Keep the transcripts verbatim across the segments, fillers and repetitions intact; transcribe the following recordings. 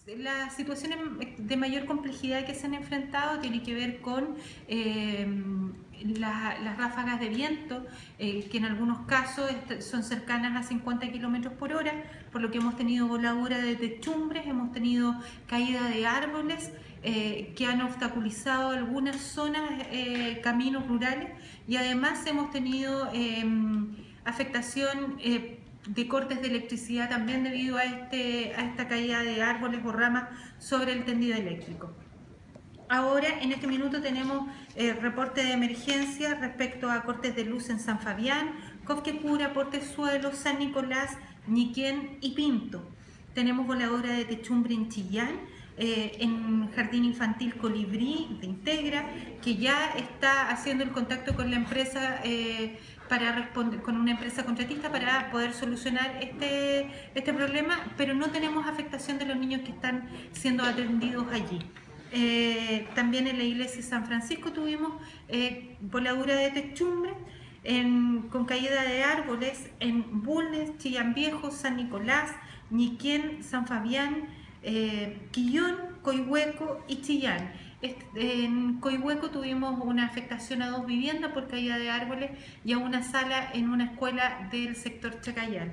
las situaciones de mayor complejidad que se han enfrentado tiene que ver con eh, la, las ráfagas de viento, eh, que en algunos casos son cercanas a cincuenta kilómetros por hora, por lo que hemos tenido voladura de techumbres, hemos tenido caída de árboles eh, que han obstaculizado algunas zonas, eh, caminos rurales, y además hemos tenido eh, afectación eh, de cortes de electricidad también debido a, este, a esta caída de árboles o ramas sobre el tendido eléctrico. Ahora, en este minuto, tenemos eh, reporte de emergencia respecto a cortes de luz en San Fabián, Cofquecura, Portezuelo, San Nicolás, Ñiquén y Pinto. Tenemos voladora de techumbre en Chillán, eh, en Jardín Infantil Colibrí de Integra, que ya está haciendo el contacto con la empresa, eh, para responder, con una empresa contratista para poder solucionar este, este problema, pero no tenemos afectación de los niños que están siendo atendidos allí. Eh, también en la iglesia de San Francisco tuvimos eh, voladura de techumbre en, con caída de árboles en Bulnes, Chillán Viejo, San Nicolás, Ñiquén, San Fabián, eh, Quillón, Coihueco y Chillán. En Coihueco tuvimos una afectación a dos viviendas por caída de árboles y a una sala en una escuela del sector Chacayán.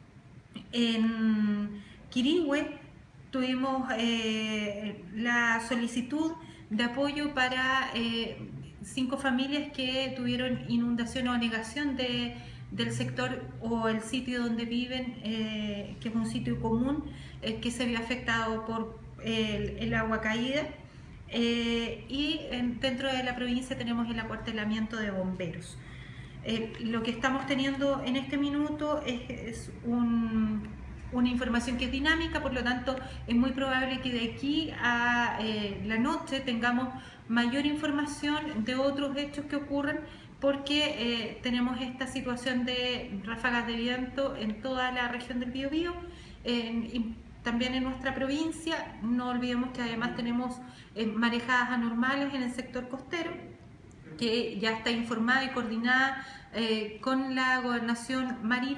En Quirihue tuvimos eh, la solicitud de apoyo para eh, cinco familias que tuvieron inundación o anegación de, del sector o el sitio donde viven, eh, que es un sitio común, eh, que se vio afectado por el, el agua caída. Eh, y en, dentro de la provincia tenemos el acuartelamiento de bomberos. Eh, lo que estamos teniendo en este minuto es, es un, una información que es dinámica, por lo tanto es muy probable que de aquí a eh, la noche tengamos mayor información de otros hechos que ocurren, porque eh, tenemos esta situación de ráfagas de viento en toda la región del Biobío, eh, y también en nuestra provincia. No olvidemos que además tenemos eh, marejadas anormales en el sector costero, que ya está informada y coordinada eh, con la Gobernación Marítima